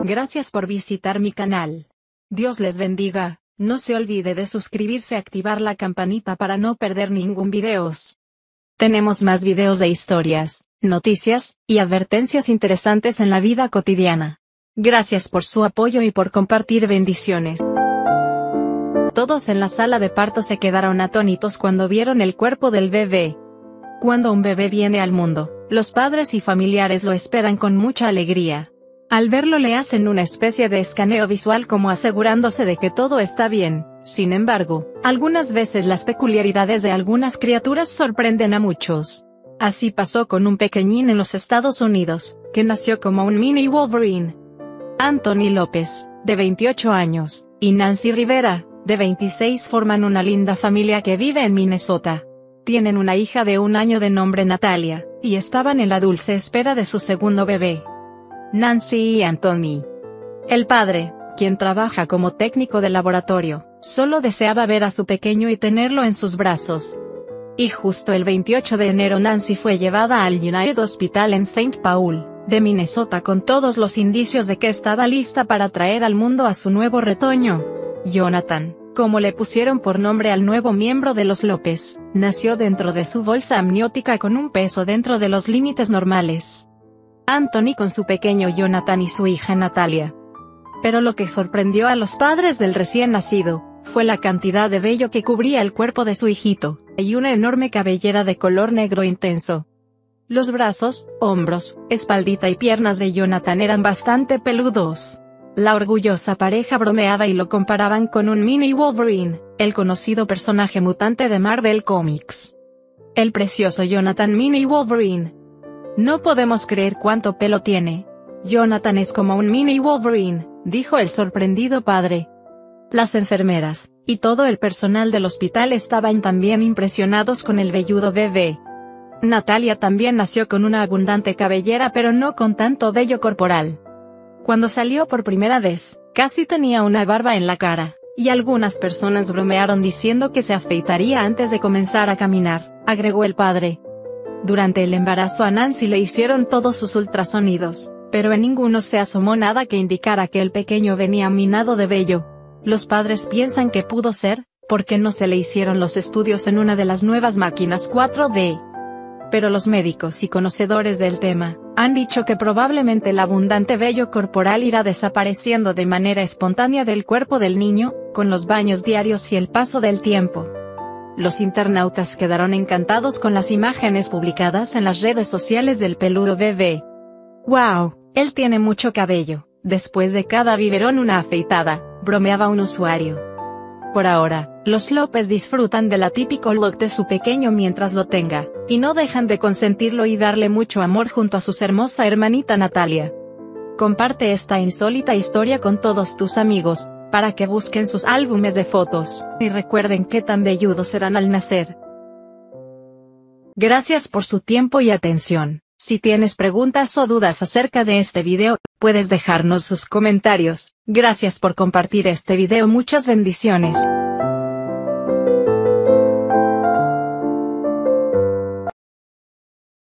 Gracias por visitar mi canal. Dios les bendiga. No se olvide de suscribirse y activar la campanita para no perder ningún videos. Tenemos más videos de historias, noticias, y advertencias interesantes en la vida cotidiana. Gracias por su apoyo y por compartir. Bendiciones. Todos en la sala de parto se quedaron atónitos cuando vieron el cuerpo del bebé. Cuando un bebé viene al mundo, los padres y familiares lo esperan con mucha alegría. Al verlo le hacen una especie de escaneo visual como asegurándose de que todo está bien. Sin embargo, algunas veces las peculiaridades de algunas criaturas sorprenden a muchos. Así pasó con un pequeñín en los Estados Unidos, que nació como un mini Wolverine. Anthony López, de 28 años, y Nancy Rivera, de 26 forman una linda familia que vive en Minnesota. Tienen una hija de 1 año de nombre Natalia, y estaban en la dulce espera de su segundo bebé, Nancy y Anthony. El padre, quien trabaja como técnico de laboratorio, solo deseaba ver a su pequeño y tenerlo en sus brazos. Y justo el 28 de enero Nancy fue llevada al United Hospital en St. Paul, de Minnesota con todos los indicios de que estaba lista para traer al mundo a su nuevo retoño. Jonathan, como le pusieron por nombre al nuevo miembro de los López, nació dentro de su bolsa amniótica con un peso dentro de los límites normales. Anthony con su pequeño Jonathan y su hija Natalia. Pero lo que sorprendió a los padres del recién nacido, fue la cantidad de vello que cubría el cuerpo de su hijito, y una enorme cabellera de color negro intenso. Los brazos, hombros, espaldita y piernas de Jonathan eran bastante peludos. La orgullosa pareja bromeaba y lo comparaban con un mini Wolverine, el conocido personaje mutante de Marvel Comics. El precioso Jonathan mini Wolverine. No podemos creer cuánto pelo tiene. Jonathan es como un mini Wolverine, dijo el sorprendido padre. Las enfermeras, y todo el personal del hospital estaban también impresionados con el velludo bebé. Natalia también nació con una abundante cabellera pero no con tanto vello corporal. Cuando salió por primera vez, casi tenía una barba en la cara, y algunas personas bromearon diciendo que se afeitaría antes de comenzar a caminar, agregó el padre. Durante el embarazo a Nancy le hicieron todos sus ultrasonidos, pero en ninguno se asomó nada que indicara que el pequeño venía minado de vello. Los padres piensan que pudo ser, porque no se le hicieron los estudios en una de las nuevas máquinas 4D. Pero los médicos y conocedores del tema, han dicho que probablemente el abundante vello corporal irá desapareciendo de manera espontánea del cuerpo del niño, con los baños diarios y el paso del tiempo. Los internautas quedaron encantados con las imágenes publicadas en las redes sociales del peludo bebé. ¡Wow! Él tiene mucho cabello, después de cada biberón una afeitada, bromeaba un usuario. Por ahora, los López disfrutan del atípico look de su pequeño mientras lo tenga, y no dejan de consentirlo y darle mucho amor junto a su hermosa hermanita Natalia. Comparte esta insólita historia con todos tus amigos, para que busquen sus álbumes de fotos, y recuerden qué tan velludos serán al nacer. Gracias por su tiempo y atención. Si tienes preguntas o dudas acerca de este video, puedes dejarnos sus comentarios. Gracias por compartir este video. Muchas bendiciones.